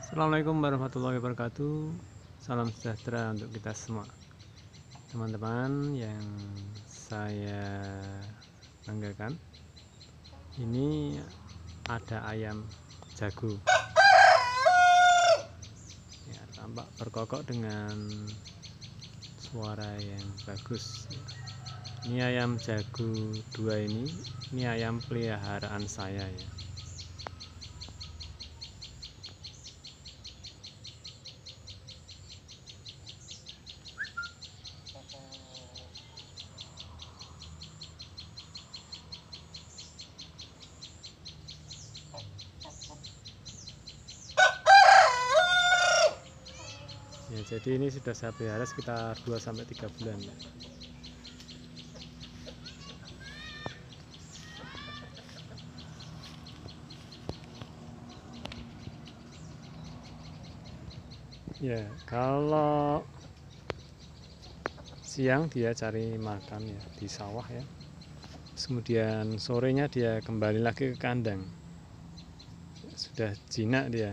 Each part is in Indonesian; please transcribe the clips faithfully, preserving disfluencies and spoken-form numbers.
Assalamualaikum warahmatullahi wabarakatuh. Salam sejahtera untuk kita semua, teman-teman yang saya banggakan. Ini ada ayam jago ya, tampak berkokok dengan suara yang bagus. Ini ayam jago dua ini ini ayam peliharaan saya ya. Ya, jadi ini sudah saya pelihara sekitar dua sampai tiga bulan ya. Ya, kalau siang dia cari makan ya di sawah ya. Kemudian sorenya dia kembali lagi ke kandang. Sudah jinak dia.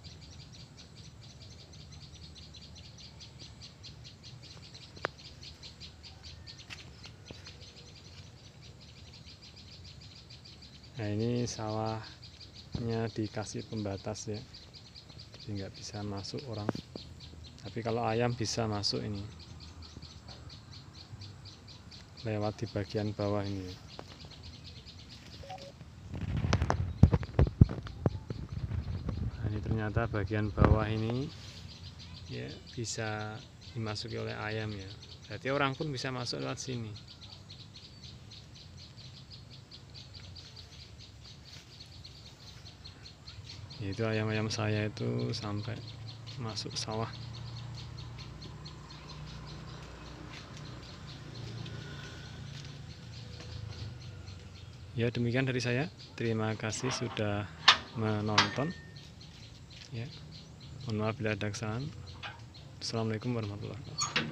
Nah, ini sawahnya dikasih pembatas ya, jadi nggak bisa masuk orang. Tapi kalau ayam bisa masuk ini, lewat di bagian bawah ini. Nah, ini ternyata bagian bawah ini ya bisa dimasuki oleh ayam ya. Berarti orang pun bisa masuk lewat sini. Itu ayam-ayam saya itu sampai masuk sawah. Ya, demikian dari saya. Terima kasih sudah menonton ya. Mohon maaf bila ada kesalahan. Assalamualaikum warahmatullahi wabarakatuh.